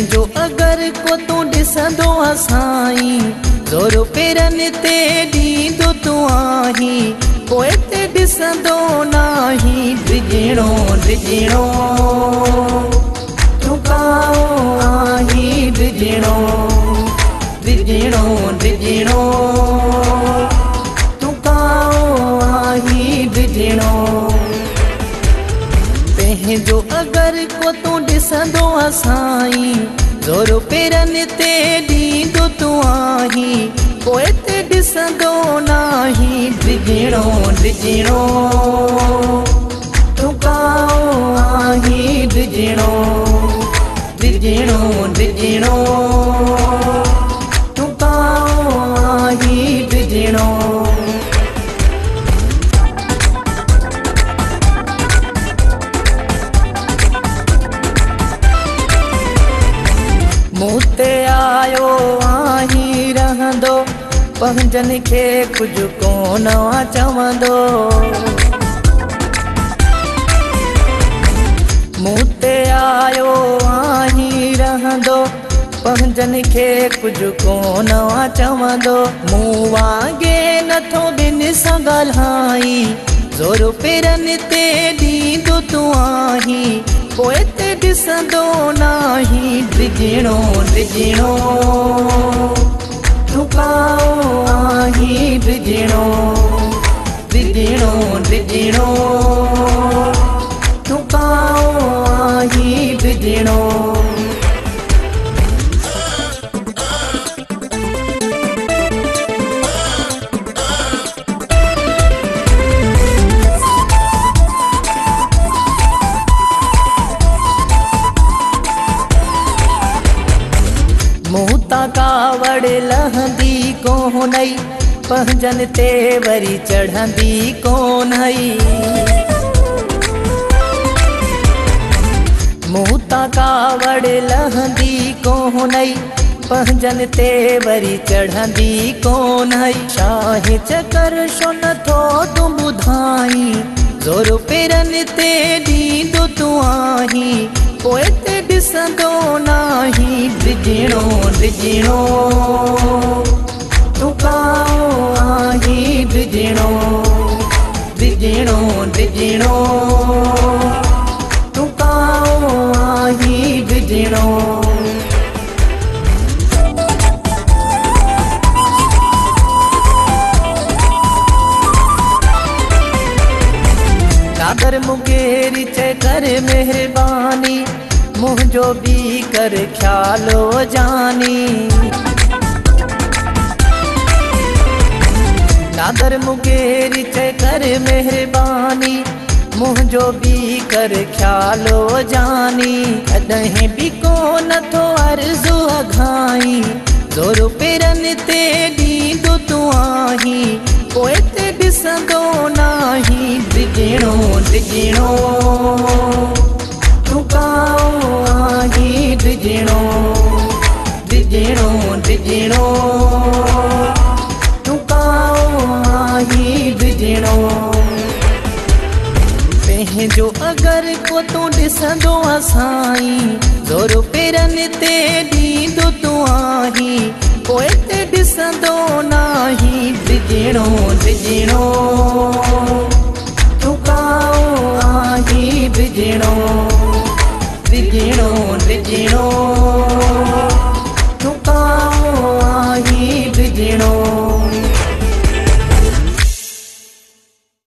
पंहिंजो अगर को तूं ॾिसंदो साईं, ज़ोर पेरन ते ॾींदो तूं आहीं, पोइ ते ॾिसंदो नाही। डिॼणो डिॼणो तूं काओ आहीं, डिॼणो डिॼणो डिॼणो तूं काओ आहीं, डिॼणो। पंहिंजो अगर को तूं ॾिसंदो साईं, ज़ोर पेरन ते ॾींदो तूं आहीं, पोइ ते ॾिसंदो नाही। डिॼणो डिॼणो तूं काओ आहीं, डिॼणो डिॼणो डिॼणो तूं काओ आहीं, डिॼणो। मूं ते आयो आहीं रहंदो, पंहिंजनि खे कुझु कोन चवंदो। मूं ते आयो आहीं रहंदो, पंहिंजनि खे कुझु कोन चवंदो। मूं वांगे नथो ॿिनि सां ॻाल्हाई, ज़ोर पेरन ते ॾींदो तूं आहीं, पोइ ते ॾिसंदो नाही। डिॼणो डिॼणो तूं काओ आहीं, डिॼणो डिॼणो डिॼणो तूं काओ आहीं, डिॼणो। मूं तां कावड़ लहंदी कोन्हई, पंहिंजनि ते वरी चढ़ंदी कोन्हई। मूं तां कावड़ लहंदी कोन्हई, पंहिंजनि ते वरी चढ़ंदी कोन्हई। शाहे चकर छो नथो तूं ॿुधाई, ज़ोर पेरन ते ॾींदो तूं आहीं, पोइ ते ॾिसंदो नाही। डिॼणो डिॼणो तूं काओ आहीं, डिॼणो डिॼणो डिॼणो तूं काओ आहीं, डिॼणो। नागर मुंगेरी चए कर महिरबानी, मुंहिंजो बि कर ख्यालो जानी। नागर मुंगेरी चए कर महिरबानी, मुंहिंजो बि कर ख्यालो जानी। कॾहिं बि कोन थो अर्ज़ु अघाई, ज़ोर पेरन ते ॾींदो तूं आहीं, पोइ ते ॾिसंदो नाही। डिॼणो डिॼणो तूं काओ आहीं, डिॼणो डिॼणो डिॼणो तूं काओ आहीं, डिॼणो। पंहिंजो अगर को तूं ॾिसंदो साईं, ज़ोर पेरन ते ॾींदो तूं आहीं, पोइ ते ॾिसंदो नाही। डिॼणो डिॼणो तूं काओ आहीं, डिॼणो डिॼणो डिॼणो